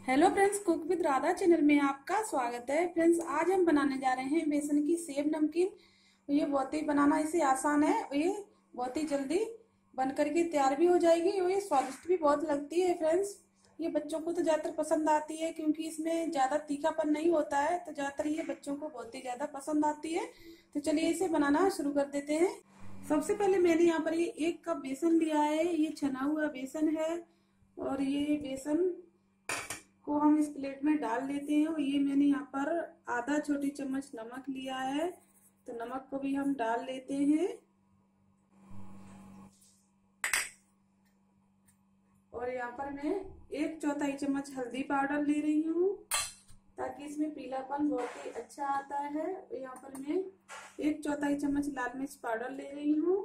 Hello friends, cook with Radha channel में आपका स्वागत है। फ्रेंड्स, आज हम बनाने जा रहे हैं बेसन की सेव नमकीन। ये बहुत ही बनाना इसे आसान है। ये बहुत ही जल्दी बन करके तैयार भी हो जाएगी और ये स्वादिष्ट भी बहुत लगती है। फ्रेंड्स, ये बच्चों को तो ज़्यादातर पसंद आती है क्योंकि इसमें ज़्यादा तीखापन नहीं होता है, तो ज़्यादातर ये बच्चों को बहुत ही ज़्यादा पसंद आती है। तो चलिए इसे बनाना शुरू कर देते हैं। सबसे पहले मैंने यहाँ पर ये 1 कप बेसन लिया है। ये छना हुआ बेसन है और ये बेसन को हम इस प्लेट में डाल लेते हैं। और ये मैंने यहाँ पर आधा छोटी चम्मच नमक लिया है, तो नमक को भी हम डाल लेते हैं। और यहाँ पर मैं 1/4 चम्मच हल्दी पाउडर ले रही हूँ ताकि इसमें पीलापन बहुत ही अच्छा आता है। यहाँ पर मैं 1/4 चम्मच लाल मिर्च पाउडर ले रही हूँ।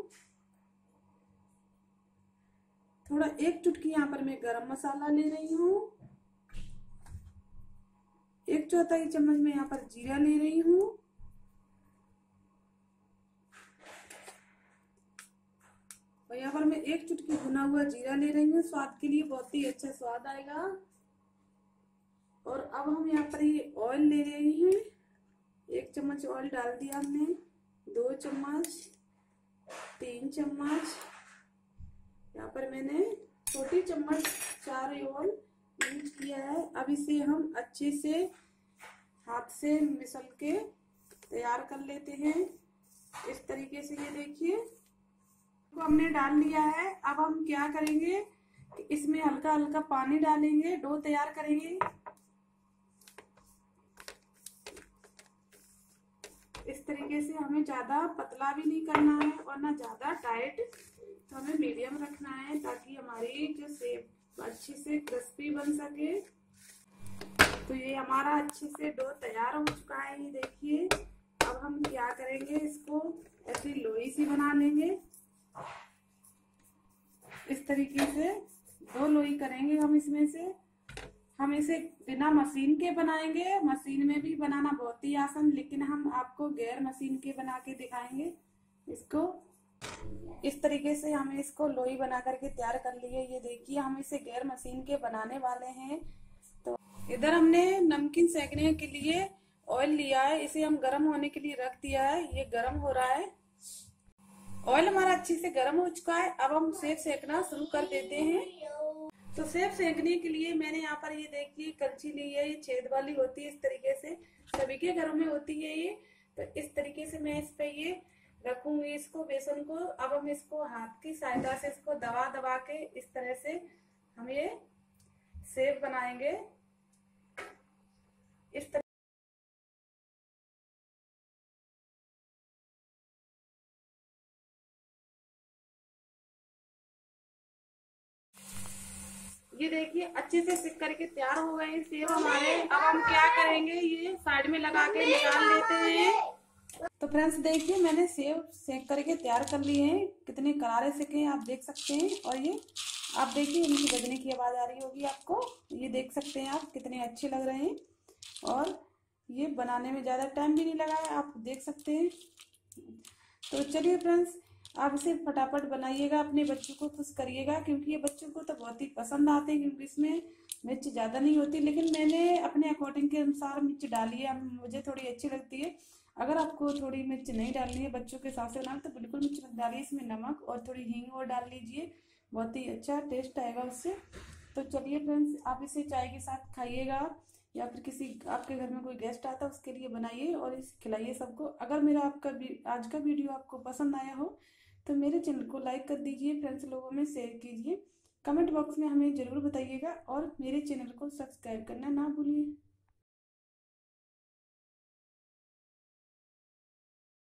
थोड़ा 1 चुटकी यहाँ पर मैं गरम मसाला ले रही हूँ। 1/4 चम्मच में यहाँ पर जीरा ले रही हूँ। और यहाँ पर मैं 1 चुटकी भुना हुआ जीरा ले रही हूँ। स्वाद के लिए बहुत ही अच्छा स्वाद आएगा। और अब हम यहाँ पर ये ऑयल ले रहे हैं। 1 चम्मच ऑयल डाल दिया हमने, 2 चम्मच, 3 चम्मच। यहाँ पर मैंने छोटी चम्मच 4 ऑयल यूज किया है। अब इसे हम अच्छे से हाथ से मिसल के तैयार कर लेते हैं। इस तरीके से ये देखिए तो हमने डाल लिया है। अब हम क्या करेंगे कि इसमें हल्का हल्का पानी डालेंगे, डो तैयार करेंगे। इस तरीके से हमें ज्यादा पतला भी नहीं करना है और ना ज्यादा टाइट, तो हमें मीडियम रखना है ताकि हमारी जो सेव अच्छे से क्रिस्पी बन सके। तो ये हमारा अच्छे से डो तैयार हो चुका है, ये देखिए। अब हम क्या करेंगे, इसको ऐसी लोई सी बना लेंगे। इस तरीके से 2 लोई करेंगे हम इसमें से। हम इसे बिना मशीन के बनाएंगे। मशीन में भी बनाना बहुत ही आसान, लेकिन हम आपको गैर मशीन के बना के दिखाएंगे। इसको इस तरीके से हमें इसको लोई बना करके तैयार कर लिए। ये देखिए हम इसे गैर मशीन के बनाने वाले हैं। तो इधर हमने नमकीन सेकने के लिए ऑयल लिया है, इसे हम गर्म होने के लिए रख दिया है। ये गर्म हो रहा है, ऑयल हमारा अच्छे से गर्म हो चुका है। अब हम सेव सेकना शुरू कर देते हैं। तो सेव सेकने के लिए मैंने यहाँ पर ये देखिए कलछी ली है। ये छेद वाली होती है, इस तरीके से सभी के घरों में होती है ये। तो इस तरीके से मैं इस पे ये रखूंगी इसको, बेसन को। अब हम इसको हाथ की सहायता से इसको दबा दबा के इस तरह से हम ये सेव बनाएंगे। इस तरह ये देखिए अच्छे से सिक करके तैयार हो गए हैं सेव हमारे। अब हम क्या करेंगे, ये साइड में लगा के निकाल लेते हैं। तो फ्रेंड्स देखिए मैंने सेव सेक करके तैयार कर लिए हैं। कितने करारे सेके हैं आप देख सकते हैं। और ये आप देखिए इनकी बजने की आवाज आ रही होगी आपको। ये देख सकते हैं आप कितने अच्छे लग रहे हैं। और ये बनाने में ज्यादा टाइम भी नहीं लगा है, आप देख सकते हैं। तो चलिए फ्रेंड्स, आप इसे फटाफट बनाइएगा, अपने बच्चों को खुश करिएगा क्योंकि ये बच्चों को तो बहुत ही पसंद आते हैं क्योंकि इसमें मिर्च ज़्यादा नहीं होती। लेकिन मैंने अपने अकॉर्डिंग के अनुसार मिर्च डाली है, मुझे थोड़ी अच्छी लगती है। अगर आपको थोड़ी मिर्च नहीं डालनी है, बच्चों के हिसाब से बनाना, तो बिल्कुल मिर्च मत डालिए। इसमें नमक और थोड़ी हींग और डाल लीजिए, बहुत ही अच्छा टेस्ट आएगा उससे। तो चलिए फ्रेंड्स, आप इसे चाय के साथ खाइएगा या फिर किसी आपके घर में कोई गेस्ट आता है उसके लिए बनाइए और इसे खिलाइए सबको। अगर मेरा आज का वीडियो आपको पसंद आया हो तो मेरे चैनल को लाइक कर दीजिए, फ्रेंड्स लोगों में शेयर कीजिए, कमेंट बॉक्स में हमें ज़रूर बताइएगा और मेरे चैनल को सब्सक्राइब करना ना भूलिए।